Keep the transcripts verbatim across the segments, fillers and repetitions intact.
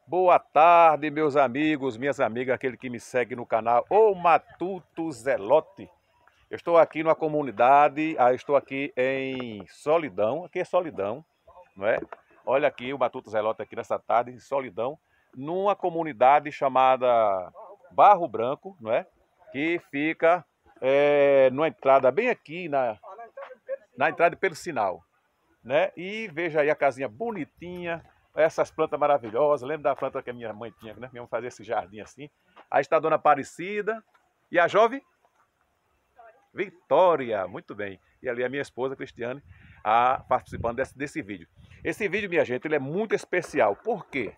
Boa tarde, meus amigos, minhas amigas, aquele que me segue no canal, o Matuto Zelote. Eu estou aqui numa comunidade, ah, estou aqui em Solidão, aqui é Solidão, não é? Olha aqui o Matuto Zelote aqui nessa tarde, em Solidão, numa comunidade chamada Barro Branco, não é? Que fica é, numa entrada bem aqui, na, na entrada pelo sinal, né? E veja aí a casinha bonitinha, essas plantas maravilhosas. Lembra da planta que a minha mãe tinha, né? Minha mãe fazia esse jardim assim. Aí está a dona Aparecida e a jovem Vitória, muito bem. E ali a minha esposa, Cristiane, a, participando desse, desse vídeo. Esse vídeo, minha gente, ele é muito especial. Por quê?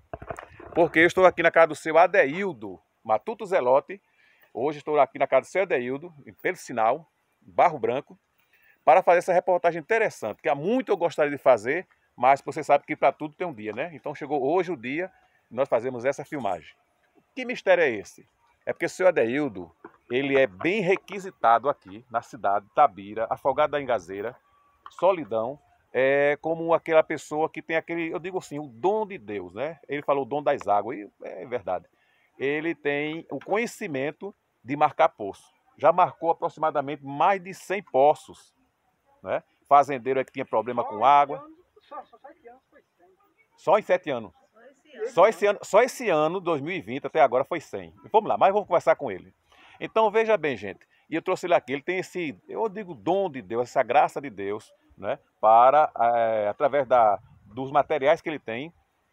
Porque eu estou aqui na casa do seu Adeildo Matuto Zelote. Hoje estou aqui na casa do seu Adeildo, pelo sinal, Barro Branco, para fazer essa reportagem interessante, que há muito eu gostaria de fazer, mas você sabe que para tudo tem um dia, né? Então chegou hoje o dia e nós fazemos essa filmagem. Que mistério é esse? É porque o seu Adeildo, ele é bem requisitado aqui na cidade de Tabira, Afogado da Ingazeira, Solidão, é como aquela pessoa que tem aquele, eu digo assim, o dom de Deus, né? Ele falou o dom das águas, e é verdade. Ele tem o conhecimento de marcar poço. Já marcou aproximadamente mais de cem poços, né? Fazendeiro é que tinha problema com água. Só, só sete anos foi cem. Só em sete anos. Só esse ano, só esse ano, dois mil e vinte, até agora foi cem. Vamos lá, mas vamos conversar com ele. Então veja bem, gente, e eu trouxe ele aqui, ele tem esse, eu digo, dom de Deus, essa graça de Deus, né, para, é, através da, dos materiais que ele tem,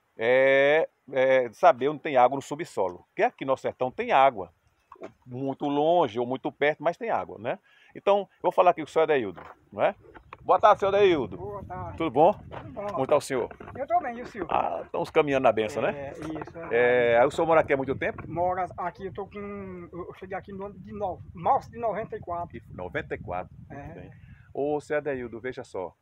é, é, saber onde tem água no subsolo. Porque aqui no sertão tem água, muito longe ou muito perto, mas tem água, né? Então, eu vou falar aqui com o senhor Adeildo, não é? Boa tarde, senhor Adeildo. Boa tarde. Tudo bom? Tudo bom. Como está o senhor? Eu estou bem, e o senhor? Ah, estamos caminhando na benção, né? É, isso. É, aí o senhor mora aqui há muito tempo? Mora aqui, eu tô com. Eu cheguei aqui no ano de nove, março de noventa e quatro. noventa e quatro. É. Muito bem. Ô, senhor Adeildo, veja só.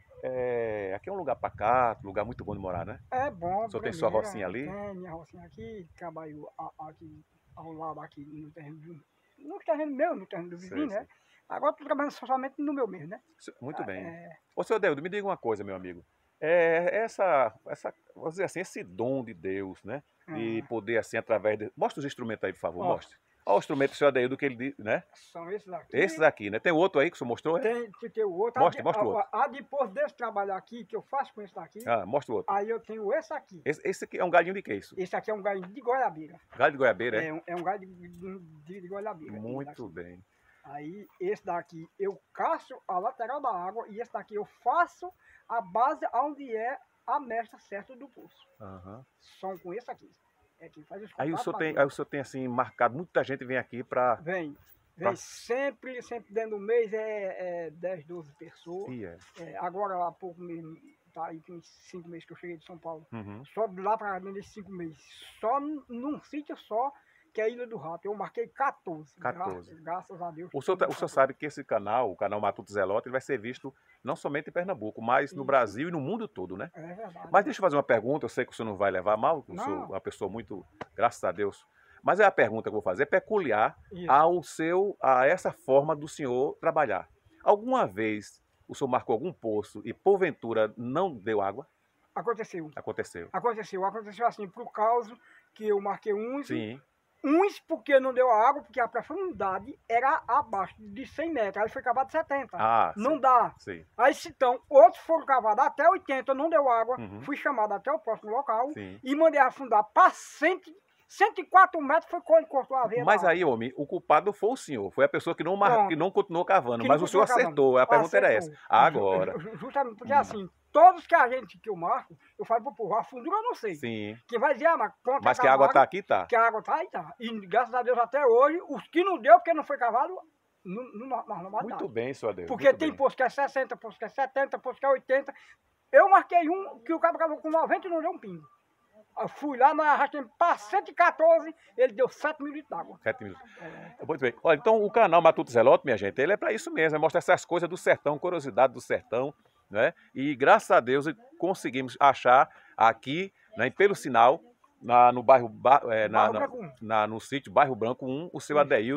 É, aqui é um lugar pacato, lugar muito bom de morar, né? É bom. O senhor tem sua primeira, rocinha ali? Tem minha rocinha aqui, trabalho a- aqui ao lado aqui no terreno do. No terreno meu, no terreno do vizinho, Sei, né? Agora estou trabalhando somente no meu mesmo, né? Muito bem. É, Ô, senhor Adeildo, me diga uma coisa, meu amigo. É, essa, essa, vamos dizer assim, esse dom de Deus, né? De Ah. poder, assim, através de... Mostra os instrumentos aí, por favor, Ó. mostre. Olha o instrumento do senhor Adeildo que ele diz, né? são esses aqui. Esses aqui, né? Tem outro aí que o senhor mostrou? É? Tem, tem o outro. Mostre, a, mostre o a- outro. a- a depois desse trabalho aqui, que eu faço com esse daqui, Ah, mostra o outro. aí eu tenho esse aqui. Esse, esse aqui é um galinho de que isso? Esse aqui é um galho de goiabeira. Galho de goiabeira, é? É um, é um galho de, de, de goiabeira. esse Muito daqui. bem. Aí esse daqui eu caço a lateral da água e esse daqui eu faço a base onde é a mestra certa do poço. Aham. São com esse aqui. É quem faz os Aí o contatos senhor tem, daqui. aí o senhor tem assim marcado, muita gente vem aqui para... Vem. Vem Pra- sempre, sempre dentro do mês é, é dez, doze pessoas. Ih, é. É, agora há pouco mesmo, tá aí tem uns cinco meses que eu cheguei de São Paulo. Uhum. Só de lá para cá, nesses cinco meses. Só num, num sítio só, que é a Ilha do Rato. Eu marquei quatorze. quatorze. Gra graças a Deus. O senhor, tá- o senhor sabe que esse canal, o canal Matuto Zelote, ele vai ser visto não somente em Pernambuco, mas no Isso. Brasil e no mundo todo, né? É verdade. Mas deixa eu fazer uma pergunta, eu sei que o senhor não vai levar mal, que eu sou Não. uma pessoa muito, graças a Deus. Mas é a pergunta que eu vou fazer, é peculiar Isso. ao seu, a essa forma do senhor trabalhar. Alguma vez o senhor marcou algum poço e porventura não deu água? Aconteceu. Aconteceu. Aconteceu. Aconteceu assim, por causa que eu marquei uns. Sim. Uns porque não deu água, porque a profundidade era abaixo de cem metros. Aí foi cavado setenta. Ah, não sim. dá. Sim. Aí então, outros foram cavados até oitenta, não deu água. Uhum. Fui chamado até o próximo local Sim. e mandei afundar para cento, cento e quatro metros, foi quando cortou a veia. Mas da aí, homem, o culpado foi o senhor. Foi a pessoa que não, mar... Pronto. que não continuou cavando. Que Mas não o senhor continuou acertou. A pergunta era essa. Acertou. Agora. Ju- Justamente porque Hum. assim, todos que a gente que eu marco, eu falo pro povo, a fundura eu não sei. Sim. Quem vai dizer, ah, mas conta Mas que a água cavado, está aqui, tá. que a água tá aí, tá. E graças a Deus até hoje, os que não deu, porque não foi cavado, não, não, nós não matamos. Muito bem, senhor Adeildo. Porque muito tem bem. posto que é sessenta, posto que é setenta, posto que é oitenta. Eu marquei um que o cara cavou com noventa e não deu um pingo. Eu fui lá, nós arrastamos para cento e quatorze, ele deu sete mil litros d'água. Sete minutos. É, Muito bem. Olha, então o canal Matuto Zelote, minha gente, ele é para isso mesmo, é mostrar essas coisas do sertão, curiosidade do sertão, né? E graças a Deus conseguimos achar aqui, né, pelo sinal, na, no bairro, Ba- é, na, Barro na- Branco um. na- no sítio Bairro Branco um, o seu Isso. Adeildo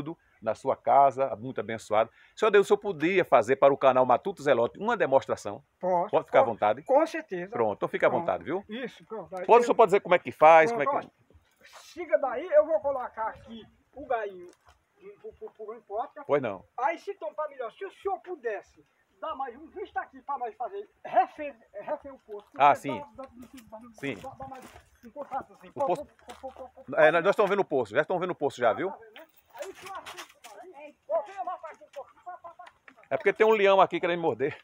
na sua casa, muito abençoado. Senhor Deus, o senhor podia fazer para o canal Matuto Zelote uma demonstração? Posso. Pode ficar à Com- vontade? Com certeza. Pronto, então fica à Pronto. vontade, viu? Isso, pronto. Aí Pode, o eu- senhor pode dizer como é que faz, como Pronto, é que... ó, siga daí, eu vou colocar aqui o gainho por, por, por importa. Pois não. Aí, se tom para melhor, se o senhor pudesse dar mais um visto aqui para nós fazer, refer, refer o posto. Ah, Você sim. Dá, dá, dá, dá, Sim. Dá, dá mais um contato assim. O Pô, posto- pô, pô, pô, pô, pô, É, nós estamos vendo o poço, já estão vendo o poço já, viu? tá vendo, né? Aí, o senhor assiste daí, ó, venha lá para aqui um pouquinho, pá, pá, pá. É porque tem um leão aqui querendo me morder.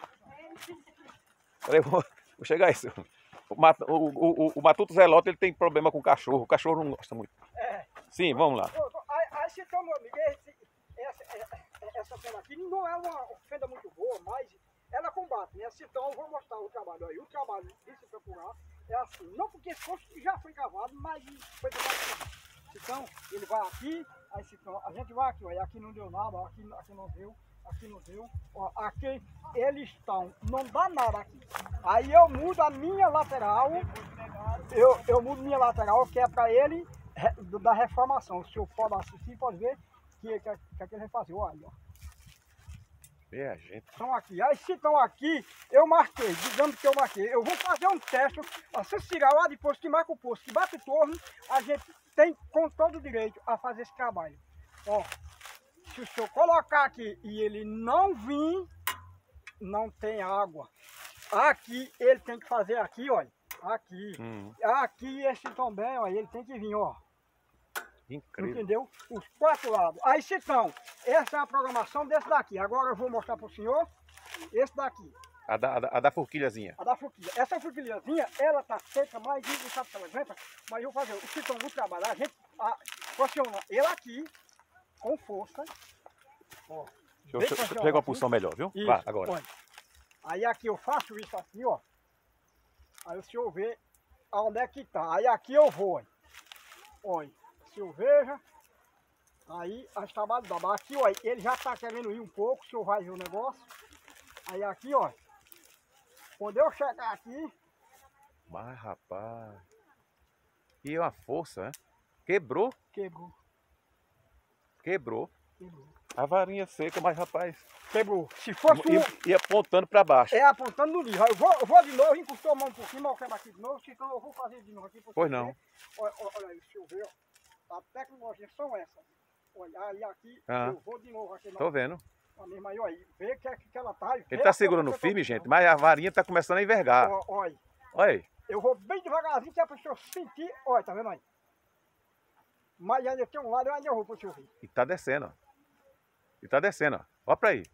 Peraí, vou, vou chegar a isso. O, Mat- o, o, o- o Matuto Zelote ele tem problema com o cachorro. O cachorro não gosta muito. É. Sim, vamos lá. Pô, pô, Aí, aí se tom, meu amigo, esse, essa, é- essa cena aqui não é uma fenda muito boa, mas ela combate, né? Então eu vou mostrar o trabalho aí. O trabalho de se procurar é assim, não porque esse posto já foi cavado, mas foi cavado. Então ele vai aqui, aí se então, a gente vai aqui, ó, e aqui não deu nada, ó, aqui, aqui não deu, aqui não deu, ó, aqui eles estão, não dá nada aqui. Aí eu mudo a minha lateral, eu, eu mudo minha lateral, que é para ele re- da reformação. O senhor pode assistir, pode ver que, que, que, que ele vai fazer, olha aí, ó. É a gente. Estão aqui. Aí se estão aqui, eu marquei, digamos que eu marquei. Eu vou fazer um teste, ó, se tirar lá de posto, que marca o posto, que bate o torno, a gente tem com todo o direito a fazer esse trabalho. Ó, se o senhor colocar aqui e ele não vir, não tem água. Aqui, ele tem que fazer aqui, olha, aqui. Hum, Aqui, esse também, ó, ele tem que vir, ó. incrível. Entendeu? Os quatro lados. Aí, então, essa é a programação desse daqui. Agora eu vou mostrar para o senhor esse daqui, A da, a da, a da forquilhazinha. a da forquilha. Essa forquilhazinha, ela tá seca, mas não sabe se ela aguenta, mas eu vou fazer. O Citão vou trabalhar, a gente a, funciona ele aqui, com força. Ó, Deixa eu, bem deixa eu funcional pegar uma assim. posição melhor, viu? Isso, Vá, agora. olha. Aí aqui eu faço isso aqui, ó. Aí o senhor vê aonde é que tá. Aí aqui eu vou, olha. Olha, o senhor veja. Aí as trabalhos da barra. Aqui, olha, ele já tá querendo ir um pouco, o senhor vai ver o negócio. Aí aqui, ó. Quando eu chegar aqui, Mas, rapaz. E é uma força, né? Quebrou, quebrou. quebrou. Quebrou. A varinha seca, mas, rapaz. Quebrou. Se fosse um, E, e apontando pra baixo. é apontando no livro. Aí Eu vou, eu vou de novo, encostou a mão por cima, eu quebro aqui de novo, então eu vou fazer de novo aqui. pra Pois você não. ver. Olha, olha, olha aí, o senhor vê, ó. A tecnologia são essas. Olha, aí aqui, Ah. eu vou de novo aqui na, Tô vendo. na mesma aí, ó, aí. Vê que, que ela tá. e vê Ele a tá força segurando que eu tô firme, dando. gente, mas a varinha tá começando a envergar. Ó, olha, Olha aí. eu vou bem devagarzinho, que é para o senhor sentir. Olha, tá vendo aí? Mas ainda tem um lado, eu ainda vou para o senhor ver. E tá descendo, ó. E tá descendo, ó. Olha pra aí.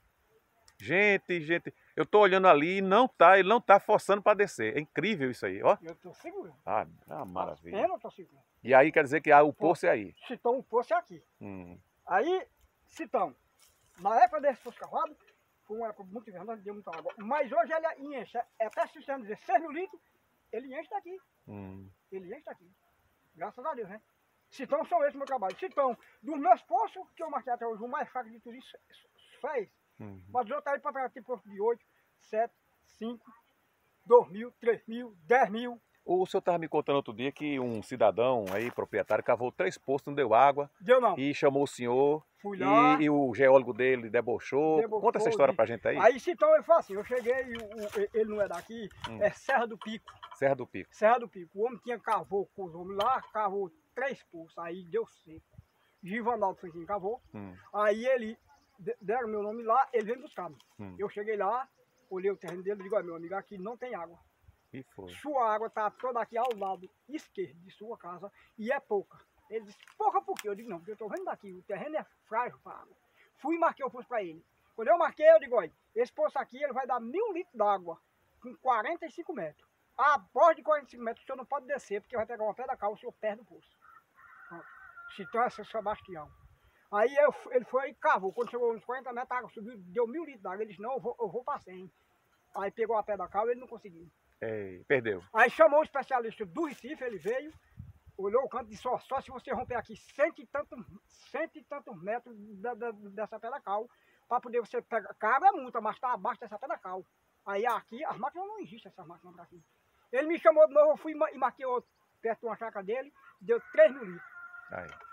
Gente, gente. Eu tô olhando ali e não tá, ele não tá forçando pra descer. É incrível isso aí, ó. Eu tô segurando. Ah, é uma maravilha. Eu não tô segurando. E aí quer dizer que ah, o poço é aí. Citão, o poço é aqui. Hum. Aí, Citão, na época desse poço cavado, foi uma época muito grande, deu muita água. Mas hoje ele enche, é até se você dizer seis mil litros, ele enche daqui. Hum. Ele enche daqui. Graças a Deus, né? Citão são esses meu trabalho. Citão, dos meus poços, que eu marquei até hoje, o mais fraco de tudo isso, fez. Hum. Mas os outros aí para pegar tipo posto de oito, sete, cinco, dois mil, três mil, dez mil. O senhor estava me contando outro dia que um cidadão aí, proprietário, cavou três poços, não deu água Deu não. e chamou o senhor Fui lá. e, e o geólogo dele debochou. Debochou, Conta essa história e- pra gente aí. Aí Citão ele falou assim, eu cheguei e o- o- ele não é daqui, Hum. é Serra do Pico. Serra do Pico. Serra do Pico. O homem tinha cavou com os homens lá, cavou três poços, aí deu seco. Givanaldo foi quem cavou. Hum. Aí ele, de- deram meu nome lá, ele veio buscar. Hum. Eu cheguei lá, olhei o terreno dele e digo, olha meu amigo, aqui não tem água. E foi. Sua água está toda aqui ao lado esquerdo de sua casa e é pouca. Ele disse, pouca por quê? Eu digo, não, porque eu estou vendo daqui, o terreno é frágil para água. Fui e marquei o poço para ele. Quando eu marquei, eu digo, olha, esse poço aqui ele vai dar mil litros d'água com quarenta e cinco metros. Após de quarenta e cinco metros, o senhor não pode descer, porque vai pegar uma pedra cal, o senhor perde o poço. Pronto. Citou essa Sebastião. Aí eu, ele foi e cavou. Quando chegou nos quarenta metros, a água subiu, deu mil litros d'água. Ele disse, não, eu vou, eu vou para cem. Aí pegou a pedra cal e ele não conseguiu. Ei, perdeu. Aí chamou o especialista do Recife, ele veio, olhou o canto e disse, ó, só se você romper aqui cento e tantos, cento e tantos metros da, da, dessa pedra cal, para poder você pegar. Cabra é muita, mas está abaixo dessa pedra cal. Aí aqui, as máquinas não existem, essas máquinas para aqui. Ele me chamou de novo, eu fui e marquei outro, perto de uma chácara dele, deu três mil litros. Aí.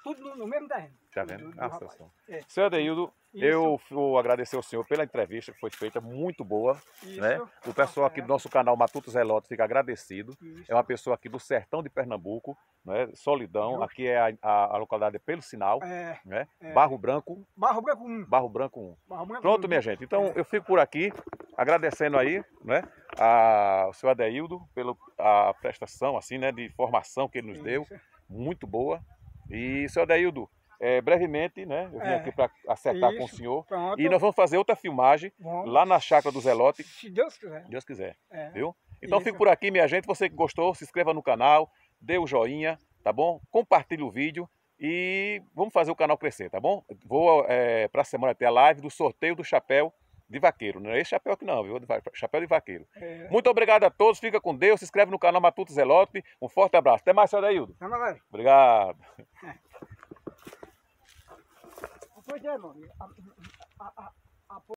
tudo no, no mesmo terreno. Tá vendo? Do- do Ah, rapaz. situação. É. Seu Adeildo, Isso. eu vou agradecer ao senhor pela entrevista que foi feita, muito boa. Isso. Né? O pessoal aqui do nosso canal Matuto Zelote fica agradecido. Isso. É uma pessoa aqui do sertão de Pernambuco, né? Solidão. Justo. Aqui é a, a, a localidade Pelo Sinal, É, né? é. Barro Branco, Barro Branco um. Barro Branco um. Barro Branco Pronto, um. minha gente. Então eu fico por aqui agradecendo aí, né, ao seu Adeildo pela a prestação assim, né, de informação que ele nos deu, Isso. muito boa. E seu Adeildo, é, brevemente, né, eu vim É. aqui para acertar com o Isso. senhor. Pronto. E nós vamos fazer outra filmagem Vamos. lá na chácara do Zelote, Se Deus quiser. se Deus quiser, É. viu? Então Isso. fico por aqui, minha gente. Você que gostou, se inscreva no canal, dê o joinha, tá bom? Compartilhe o vídeo e vamos fazer o canal crescer, tá bom? Vou é, para a semana ter a live do sorteio do chapéu de vaqueiro. Não é esse chapéu aqui não, viu? Chapéu de vaqueiro. É. Muito obrigado a todos, fica com Deus, se inscreve no canal Matuto Zelote. Um forte abraço. Até mais, seu Adeildo. Tá, galera? Obrigado. Pois é, mano. A, a, a,